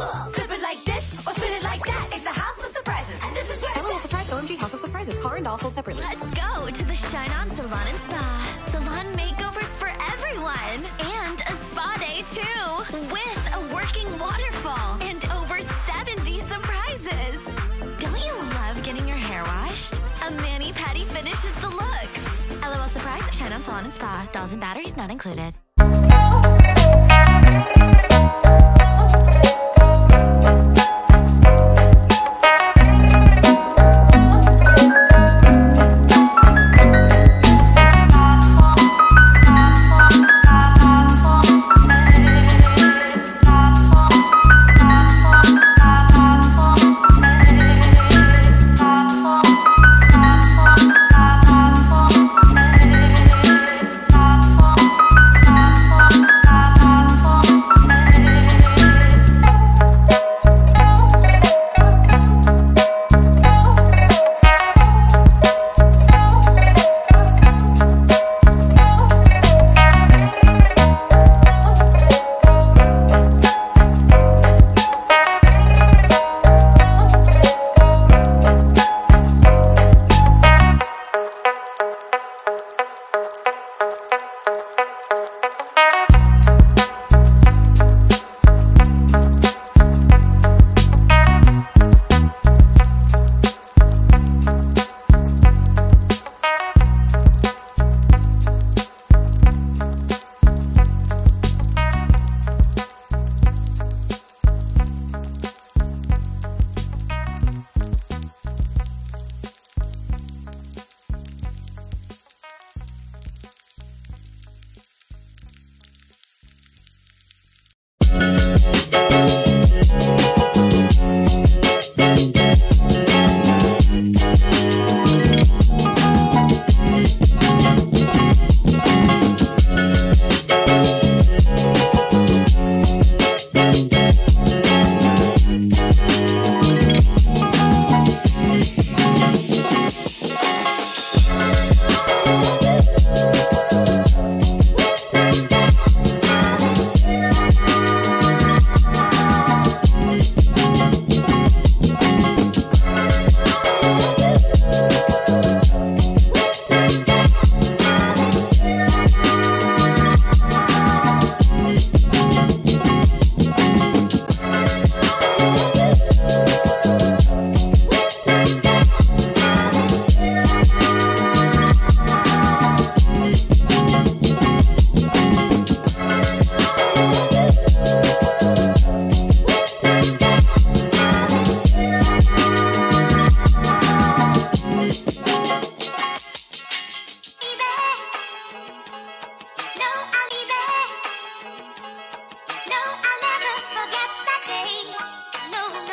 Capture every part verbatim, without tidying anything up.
Flip it like this or spin it like that. It's the house of surprises. And this is where LOL Surprise O M G House of Surprises. Car and doll sold separately. Let's go to the Shine On Salon and Spa. Salon makeovers for everyone. And a spa day too. With a working waterfall and over seventy surprises. Don't you love getting your hair washed? A mani-pedi finishes the look. LOL Surprise, Shine On Salon and Spa. Dolls and batteries not included.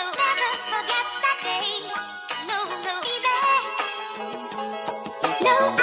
No.